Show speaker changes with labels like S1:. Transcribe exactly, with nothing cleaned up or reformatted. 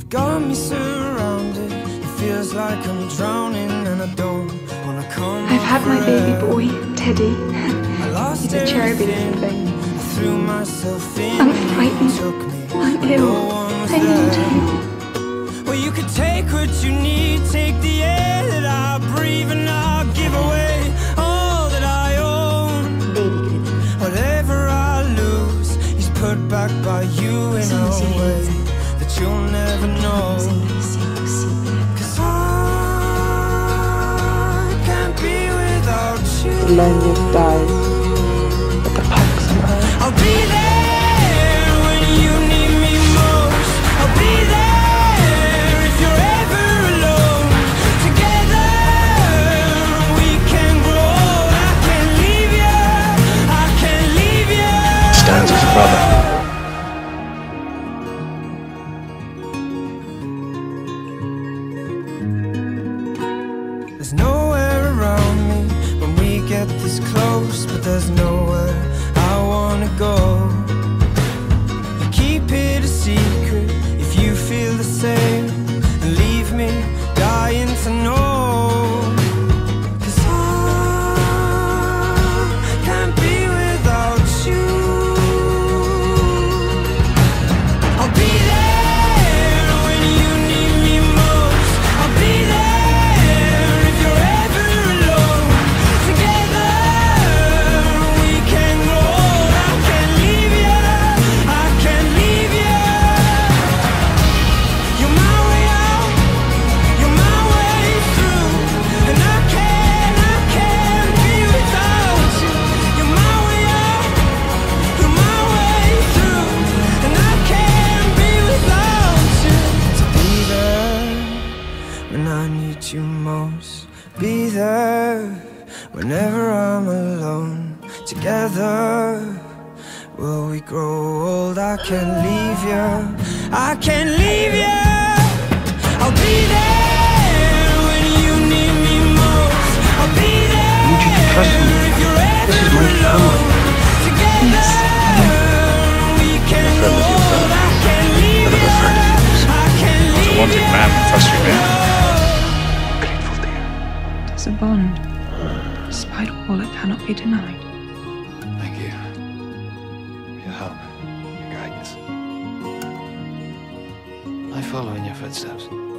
S1: You've got me surrounded. It feels like I'm drowning and I don't wanna come.
S2: I've had my baby boy, Teddy. He's a cherubby little thing.
S1: I threw myself in.
S2: I'm frightened. I'm ill. I need you.
S1: Well, you could take what you need, take the air that I breathe, and I'll give away all that I own. Whatever I lose is put back by you in a way that you'll never know. Cause I can't be without you.
S3: The loneliest dies, but the pack somehow.
S1: I'll be there when you need me most. I'll be there if you're ever alone. Together we can grow. I can't leave you, I can't leave you.
S4: Stands as a brother.
S1: There's nowhere around me when we get this close, but there's nowhere I wanna go. You keep it a secret if you feel the same, and leave me dying to know. Cause I can't be without you. I'll be there when you need me most. I'll be there if you're ever alone. Together we can grow. I can't leave you, I can't leave you. You're my way out, you're my way through, and I can't, I can't be without you. You're my way out, you're my way through, and I can't be without you. To be there when I need you most, be there whenever I'm alone. Together will we grow old. I can't leave you, I can't leave you. I'll be there when you need me most. I'll be there.
S4: I need you to trust me.
S1: If you're ever
S4: This is my family.
S1: alone. Together we can
S4: I'm a friend of your
S1: grow old. I can't leave
S4: Bit of a friend of
S1: you,
S4: yours.
S1: I can't
S4: I was a
S1: leave
S4: wanted
S1: you.
S4: man with frustrated men. Grateful to you.
S2: There's a bond. Despite all, it cannot be denied.
S4: Thank you for your help, your guidance.
S5: I follow in your footsteps.